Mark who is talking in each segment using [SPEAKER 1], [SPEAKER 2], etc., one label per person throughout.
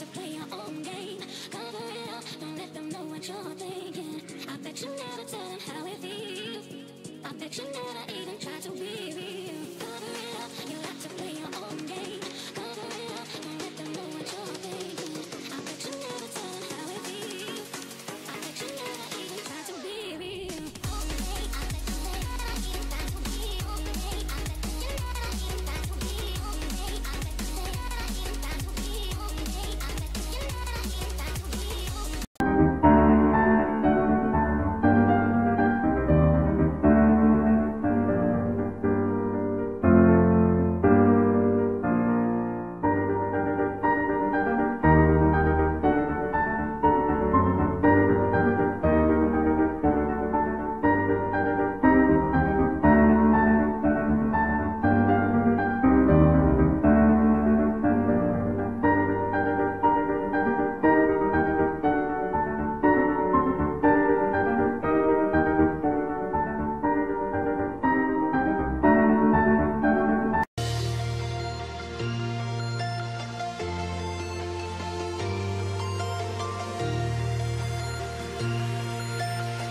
[SPEAKER 1] play your own game. Cover it up, don't let them know what you're thinking. I bet you never tell them how it feels. I bet you never even try to be real. Cover it up, you like to play your own game. Cover it up, don't let them know what you're thinking. I bet you never tell them how it feels. I bet you never even try to be real. Okay, I bet you never even try to be okay. I bet you never even try to be okay. I bet you never even try to be okay. I bet you never even try to be okay.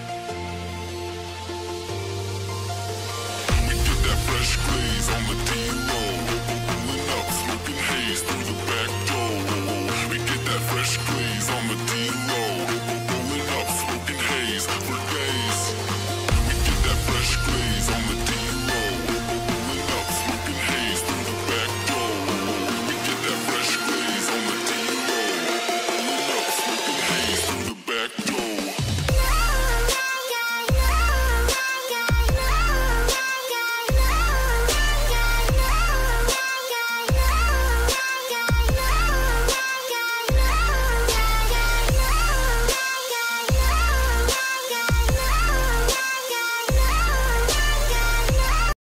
[SPEAKER 2] We get that fresh glaze on the team.